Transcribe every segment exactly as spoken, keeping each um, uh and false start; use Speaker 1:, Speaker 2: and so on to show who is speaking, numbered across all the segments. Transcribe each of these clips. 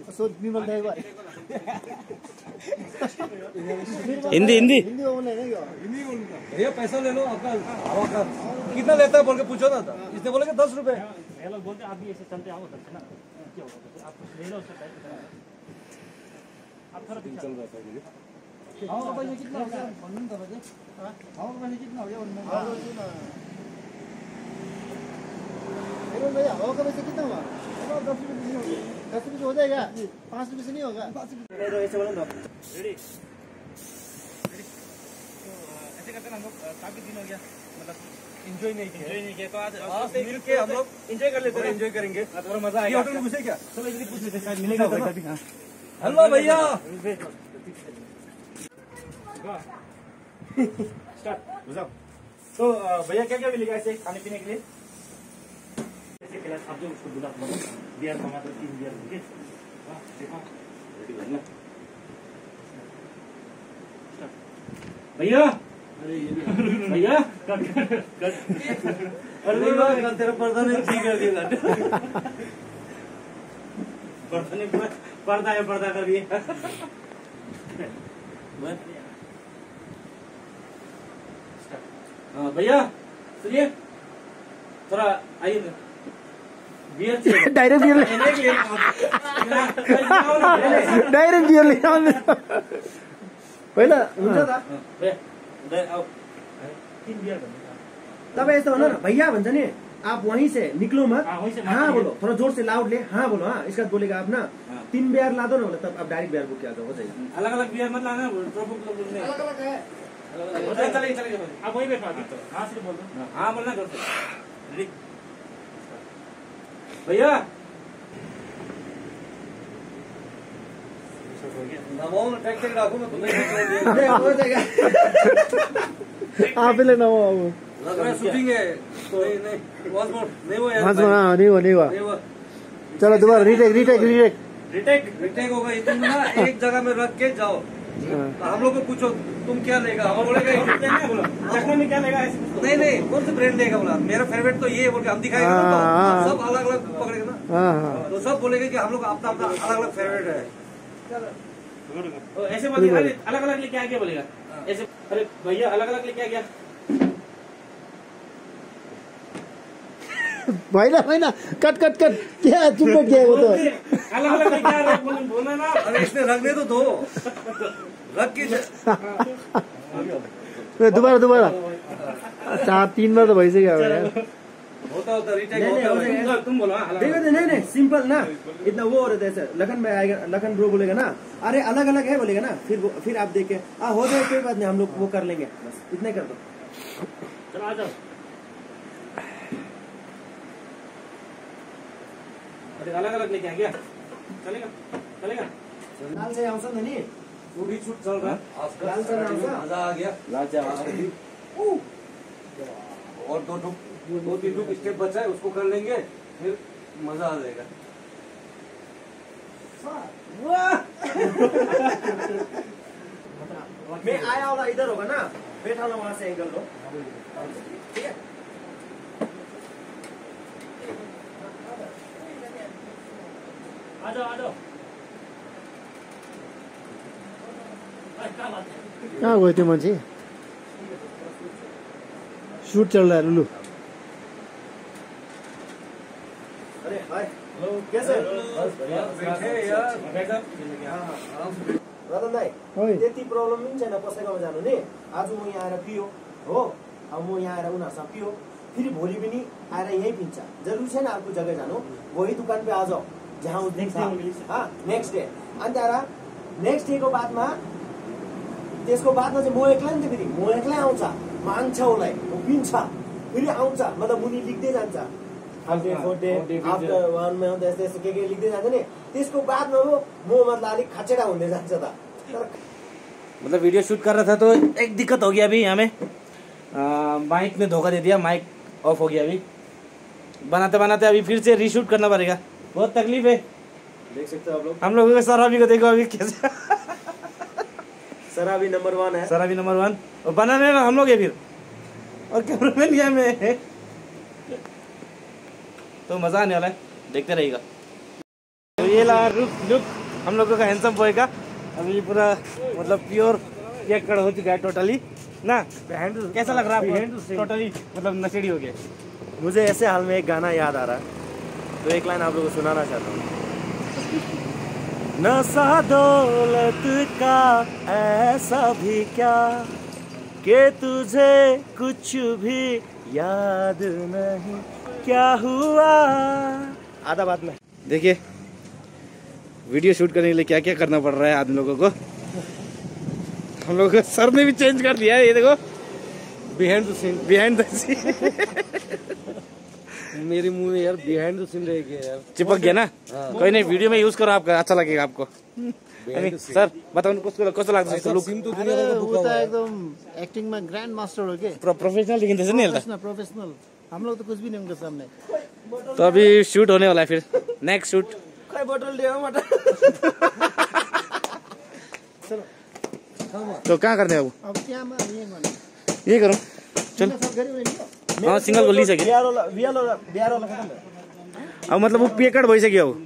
Speaker 1: हिंदी हिंदी
Speaker 2: भैया पैसा ले लो आपका हवा का कितना लेता है बोल के पूछो ना था। इसने बोला कि दस रुपए
Speaker 3: बोलते आप भी ऐसे चलते आओ ना क्या होगा आप ले लो उससे आप थोड़ा चल रहा था हाँ भाई कितना हो गया बनने तो बजे हाँ भाई कितना हो गया
Speaker 4: अरे भैया हवा का पैसा कितना हुआ दस रुपये नहीं हो गया दस रुपये हो जाएगा पाँच रुपये से नहीं होगा
Speaker 3: ऐसे बोलो ना रेडी ऐसे करते ना हम लोग काफी दिन हो गया मतलब एंजॉय नहीं किया एंजॉय नहीं किया तो आज मिल के हम लोग एंजॉय कर लेते हैं एंजॉय करेंगे थोड़ा मजा आएगा होटल में घुसे क्या चलो इधर पूछ लेते हैं मिलेगा भाई कभी हां
Speaker 2: हेलो भैया
Speaker 3: स्टार्ट बुझाओ तो भैया क्या क्या मिलेगा ऐसे खाने पीने के लिए ऐसे गिलास आप जो उसको बुला बियर टमाटर तीन बियर ओके हां देखो रेडी करना भैया अरे ये भैया कट कट
Speaker 2: अरे भैया तेरा पर्दा नहीं ठीक है दिया
Speaker 3: पर्दा नहीं पर्दा है पर्दा कर दिए हाँ भैया सुनिए थोड़ा आइए beer
Speaker 4: direct beer direct beer ले पहिला हुन्छ त तब यस्तो हो ना भैया भन्छ नि आप वहीं से निकलो मत हाँ बोलो थोड़ा जोर से लाउडली हाँ बोलो हाँ इसका बोलेगा आप ना तीन बियर ला दो ना बोले तब आप डायरेक्ट बियर बुक किया हो जाएगा
Speaker 3: अलग अलग बियर मत लाना अलग अलग है चलिए चलिए आप वहीं बैठा दो हाँ सिर्फ बोल दो हाँ बोलना जोर से भैया
Speaker 4: आप ले ना वो
Speaker 2: लग रहा है शूटिंग है नहीं नहीं वॉज मोड नहीं हुआ यार
Speaker 4: हाँ नहीं हुआ नहीं हुआ चलो दोबारा retake retake retake
Speaker 2: retake retake होगा तुम ना एक जगह में रख के जाओ हम लोग को पूछो तुम क्या लेगा हम बोलेगा
Speaker 3: चखने में क्या लेगा
Speaker 2: नहीं नहीं कौन सा ब्रांड लेगा बोला मेरा फेवरेट तो ये बोल के हम दिखाएंगे ना तो सब अलग अलग पकड़ेगा ना तो सब बोलेगा कि हम लोग अपना अपना अलग अलग फेवरेट है
Speaker 3: ऐसे बोलिए अलग अलग लेके आ गया बोलेगा ऐसे अरे भैया अलग अलग लेके आ गया
Speaker 4: भाई ना भाई ना कट कट कट क्या चुप बैठ गया वो तो
Speaker 3: अलग अलग लेके आ रहे बोलना ना
Speaker 2: अरे इसने रखने तो दो रख के
Speaker 4: दोबारा दोबारा चार तीन बार तो वैसे क्या यार
Speaker 2: होता होता रिटेक
Speaker 3: होता तुम बोलो
Speaker 4: देखो नहीं नहीं सिंपल ना इतना वो हो रहा है लखन में आएगा लखन ब्रो बोलेगा ना अरे अलग अलग है बोलेगा ना फिर फिर आप देखे आ हो जाए कोई बात नहीं हम लोग वो कर लेंगे बस इतना कर दो
Speaker 3: चलो आ जाओ अरे अलग अलग लेके आ गया चलेगा चलेगा
Speaker 4: लाल से आउँछ नि
Speaker 2: वो भी शूट चल रहा है
Speaker 4: लाल से आउँछ
Speaker 2: मजा आ गया
Speaker 4: लाल
Speaker 2: और दो टुक दो तीन टुक स्टेप बचा है उसको कर लेंगे फिर मजा आ जाएगा
Speaker 4: मैं आया वाला इधर होगा ना बैठा वाला वहां से एंगल लो ठीक है
Speaker 3: आ जाओ आ जाओ
Speaker 4: कहाँ गयो त्यो मान्छे शूट चल रहा है लुलू अरे हाय हेलो कैसे
Speaker 2: बैठे यार
Speaker 4: रतन दाई त्यति प्रब्लम पनि छैन कसैकोमा जानु नि आज म यहाँ आएर पियो हो अब म यहाँ आएर उनीहरूसँग पियो फिर भोलि पनि आएर यहीँ पिन्छ जरुरी छैन अर्को जग्गा जानु वही दुकान पे आ जाओ जहाँ उस दिन हाँ नेक्स्ट डे अनि त्यहाँबाट नेक्स्ट डे को बादमा त्यसको बादमा चाहिँ म एक्लै नि त फेरि म एक्लै आउँछ माग्छ उसलाई पिन्छ फेरि आउँछ मतलब मुनि लिख्दै जान्छ after four day after one month यस्तो यस्तो के के लिख्दै जान्छ नि त्यसको बादमा म मतलब अलिक खचेडा हुँदै जान्छ त
Speaker 1: मतलब वीडियो शूट कर रहा था तो एक दिक्कत हो गया अभी यहाँ में माइक ने धोखा दे दिया माइक ऑफ हो गया अभी बनाते बनाते अभी फिर से रीशूट करना पड़ेगा बहुत तकलीफ है
Speaker 4: देख सकते हो आप लोग
Speaker 1: हम लोगों के शराबी को देखो अभी कैसे
Speaker 4: शराबी नंबर वन है
Speaker 1: शराबी नंबर वन और बनाने ना हम लोग है फिर और कैमरामैन यहाँ में है तो मजा आने वाला है देखते रहिएगा। ये ला लुक लुक हम लोगों का हैंडसम बॉय का अभी पूरा मतलब प्योर एक कड़ हो चुका है टोटली ना। कैसा लग रहा है आपको? टोटली मतलब नशेड़ी हो गया।
Speaker 4: मुझे ऐसे हाल में एक गाना याद आ रहा है, तो एक लाइन आप लोगों को सुनाना चाहता हूँ। नशा दौलत का ऐसा भी क्या कि तुझे कुछ भी याद नहीं क्या हुआ। आधा बात में
Speaker 1: देखिए वीडियो शूट करने के लिए क्या क्या करना पड़ रहा है आदमी लोगों को। हम लोगों को सर ने भी चेंज कर दिया है, ये देखो
Speaker 2: behind the scene,
Speaker 1: behind the scene.
Speaker 2: मेरे मुंह में यार बिहाइंड द सीन रह गया यार,
Speaker 1: चिपक गया ना। कोई नहीं, वीडियो में यूज करो, आपका अच्छा लगेगा आपको। सर बताओ कसको कस्तो लाग्छ यस्तो लुक?
Speaker 2: सीन तो दुनिया का दुखा हुआ है।
Speaker 5: एकदम एक्टिंग में ग्रैंड मास्टर हो गए,
Speaker 1: प्रोफेशनल लेकिन जैसे नहीं
Speaker 5: प्रोफेशनल प्रोफेशनल। हम लोग तो कुछ भी नहीं उनके सामने।
Speaker 1: तो अभी शूट होने वाला है, फिर नेक्स्ट शूट।
Speaker 4: बोतल दियो मत।
Speaker 1: तो क्या करने हैं अब?
Speaker 5: अब क्या मैं ये माने
Speaker 1: ये करूँ चल।
Speaker 5: सब गरी हुई
Speaker 1: हाँ सिंगल को ली सके
Speaker 4: बिहार वाला बिहार वाला बिहार वाला खत्म है।
Speaker 1: अब मतलब वो पेकड भइसक्यो अब।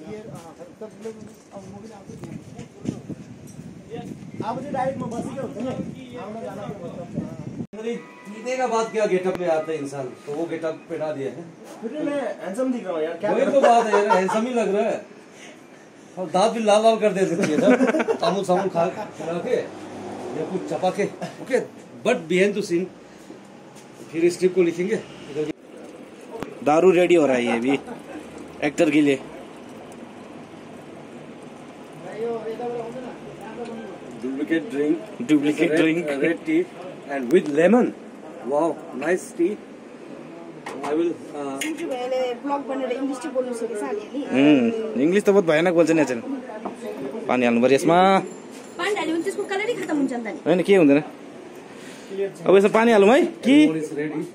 Speaker 4: अब चाहिँ डाइटमा बसेको हुन्छ नि, आउन जान
Speaker 2: पीने का बाद क्या गेटअप में आता है इंसान, तो वो गेटअप पेटा दिया है।
Speaker 4: फिर मैं हैंडसम दिख रहा हूँ यार, क्या
Speaker 2: वही तो बात है यार, हैंडसम ही लग रहा है। और दांत भी लाल लाल कर देते थे सर, अमूल सामूल खा खिला के या कुछ चपा के। Okay but behind the scene फिर स्क्रिप्ट को लिखेंगे।
Speaker 1: दारू रेडी हो रहा है ये भी एक्टर के लिए।
Speaker 2: Duplicate drink,
Speaker 1: duplicate drink,
Speaker 2: red tea and with lemon. Wow nice tea. I will
Speaker 6: सिन्जु भाइले ब्लग बनेर इङ्ग्लिस चाहिँ बोल्नु सक्यो सालीले।
Speaker 1: हम्म इंग्लिश तो बहुत भयानक बोल्छ नि अचन। पानी हाल्नु पर्यो यसमा।
Speaker 6: पानी हाल्यो भने त्यसको कलरै खतम हुन्छ नि त।
Speaker 1: हैन के हुँदैन। अब यसमा पानी हालौँ है कि
Speaker 2: रेडी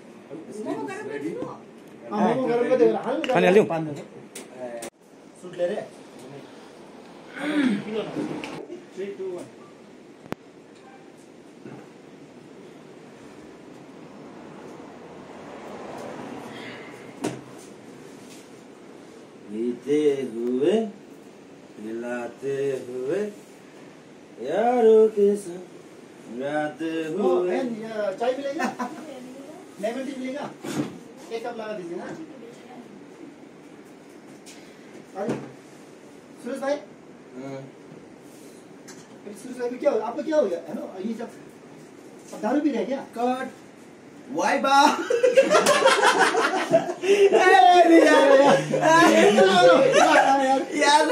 Speaker 1: पानी हाल्यौ?
Speaker 4: सुट ले रे।
Speaker 1: बीते हुए मिलाते हुए यारों के संग गाते हुए।
Speaker 5: चाय मिलेगा, लेमन टी मिलेगा, एक कप लगा दीजिए ना। अरे सुरेश भाई, सुरेश भाई क्या हो, आपको क्या हो गया है ना? ये सब अब दारू पी रहे क्या?
Speaker 4: कट वाई बा यार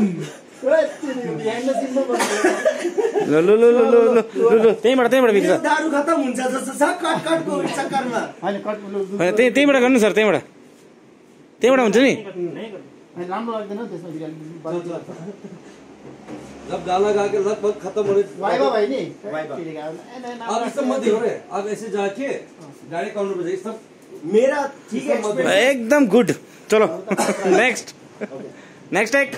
Speaker 1: लो लो लो लो लो लो लो त्यहीँबाट त्यहीँबाट बिग्छ।
Speaker 4: दारू खत्म हुन्छ जस्तो छ कट कटको चक्करमा।
Speaker 5: होइन कट
Speaker 1: होइन त्यही त्यहीँबाट गर्नु सर, त्यहीँबाट त्यहीँबाट हुन्छ नि।
Speaker 5: राम्रो लाग्दैन त्यसमा।
Speaker 2: जब गाना गा के लगभग खत्म होने
Speaker 5: वाइबा भाइ नि
Speaker 2: अब इस सब मत हो रहे, अब ऐसे जाके गाड़ी काउंटर पे जाइए सब।
Speaker 4: मेरा ठीक है एक्सपीरियंस
Speaker 1: एकदम गुड। चलो नेक्स्ट नेक्स्ट टेक।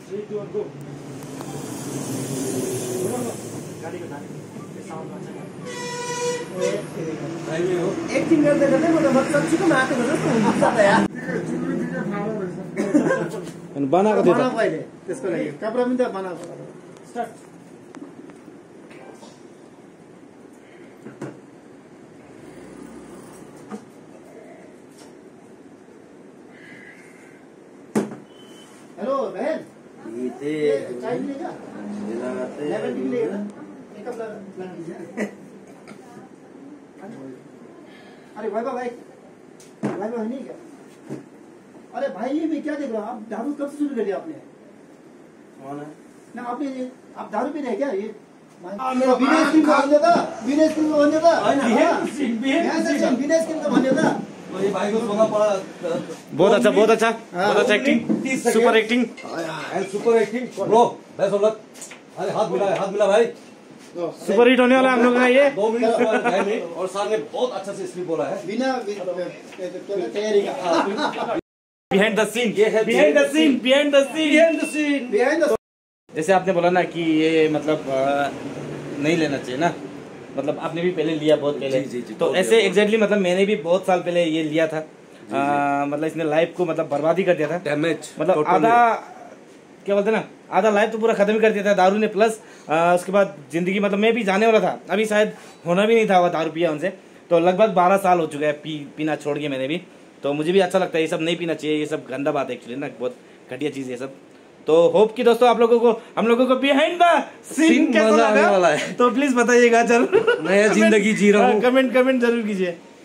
Speaker 4: एक्टिङ गर्दै गर्दै म त मतलब छिटो माथि जस्तो हुन्छ त यार।
Speaker 1: बनाएको थियो
Speaker 5: बनाएको अहिले त्यसको लागि कपडा पनि त बनाएको। स्टार्ट। हेलो बहन, चाय मिलेगा? लेमन टी मिलेगा? एक कप लगा दीजिए। अरे भाई भाई भाई भाई नहीं क्या? अरे भाई ये मैं क्या देख रहा हूँ? आप दारू कब से शुरू कर दिया आपने? ना आपने ये आप दारू पी रहे क्या ये? विनय सिंह को भन्यो त, विनय सिंह को भन्यो त, विनय सिंह को भन्यो त।
Speaker 2: तो ये भाई को सोना पड़ा।
Speaker 1: बहुत अच्छा बहुत अच्छा बहुत अच्छा acting, super acting
Speaker 2: and super acting bro. Best of luck. अरे हाथ मिला हाथ मिला भाई,
Speaker 1: सुपर हिट होने वाला हम लोग का ये।
Speaker 2: दो मिनट ढाई मिनट और सर ने बहुत अच्छा से स्क्रिप्ट बोला है
Speaker 5: बिना तैयारी का।
Speaker 1: बिहाइंड द सीन,
Speaker 2: ये है
Speaker 1: behind the scene, behind the scene,
Speaker 2: behind the scene.
Speaker 5: Behind the
Speaker 1: जैसे आपने बोला ना कि ये मतलब आ, नहीं लेना चाहिए ना, मतलब आपने भी पहले लिया बहुत पहले।
Speaker 2: जी, जी, जी,
Speaker 1: तो
Speaker 2: बहुत
Speaker 1: ऐसे
Speaker 2: लिया,
Speaker 1: एग्जैक्टली मतलब मैंने भी बहुत साल पहले ये लिया था। आ, मतलब इसने लाइफ को मतलब बर्बादी कर दिया था।
Speaker 2: डैमेज
Speaker 1: मतलब आधा क्या बोलते हैं ना, आधा लाइफ तो पूरा खत्म ही कर दिया था दारू ने। प्लस उसके बाद जिंदगी मतलब मैं भी जाने वाला था, अभी शायद होना भी नहीं था वो दारू पिया उनसे। तो लगभग बारह साल हो चुका है पी पीना छोड़ के मैंने भी। तो मुझे भी अच्छा लगता है, ये सब नहीं पीना चाहिए, ये सब गंदा बात है एक्चुअली ना, बहुत घटिया चीज़ है ये सब। तो होप कि दोस्तों आप लोगों को हम लोगों को बिहाइंड द सीन कैसा लगा तो प्लीज बताइएगा जरूर।
Speaker 2: नया जिंदगी जी रहा हूँ।
Speaker 1: कमेंट कमेंट जरूर कीजिए।